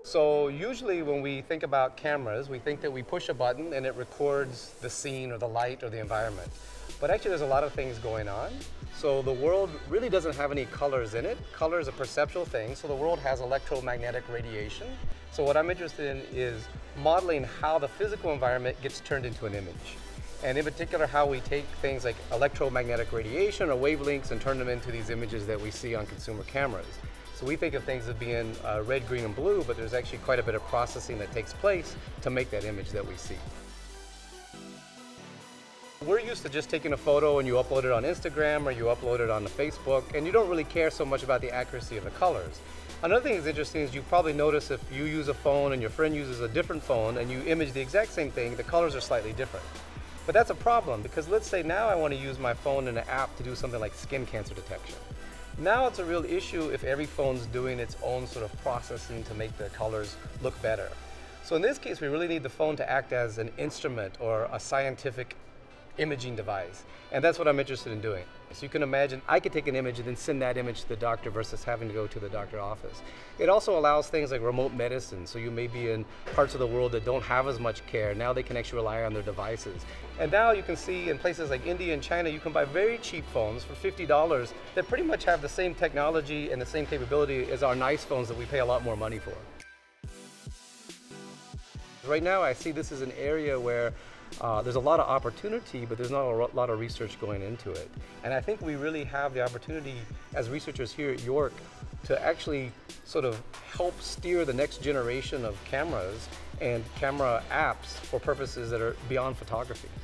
So usually when we think about cameras, we think that we push a button and it records the scene or the light or the environment. But actually there's a lot of things going on. So the world really doesn't have any colors in it. Color is a perceptual thing, so the world has electromagnetic radiation. So what I'm interested in is modeling how the physical environment gets turned into an image. And in particular, how we take things like electromagnetic radiation or wavelengths and turn them into these images that we see on consumer cameras. So we think of things as being red, green, and blue, but there's actually quite a bit of processing that takes place to make that image that we see. We're used to just taking a photo and you upload it on Instagram or you upload it on Facebook, and you don't really care so much about the accuracy of the colors. Another thing that's interesting is you probably notice if you use a phone and your friend uses a different phone and you image the exact same thing, the colors are slightly different. But that's a problem, because let's say now I want to use my phone in an app to do something like skin cancer detection. Now it's a real issue if every phone's doing its own sort of processing to make the colors look better. So in this case, we really need the phone to act as an instrument or a scientific imaging device. And that's what I'm interested in doing. So you can imagine I could take an image and then send that image to the doctor versus having to go to the doctor's office. It also allows things like remote medicine. So you may be in parts of the world that don't have as much care. Now they can actually rely on their devices. And now you can see in places like India and China, you can buy very cheap phones for $50 that pretty much have the same technology and the same capability as our nice phones that we pay a lot more money for. Right now I see this as an area where there's a lot of opportunity, but there's not a lot of research going into it. And I think we really have the opportunity as researchers here at York to actually sort of help steer the next generation of cameras and camera apps for purposes that are beyond photography.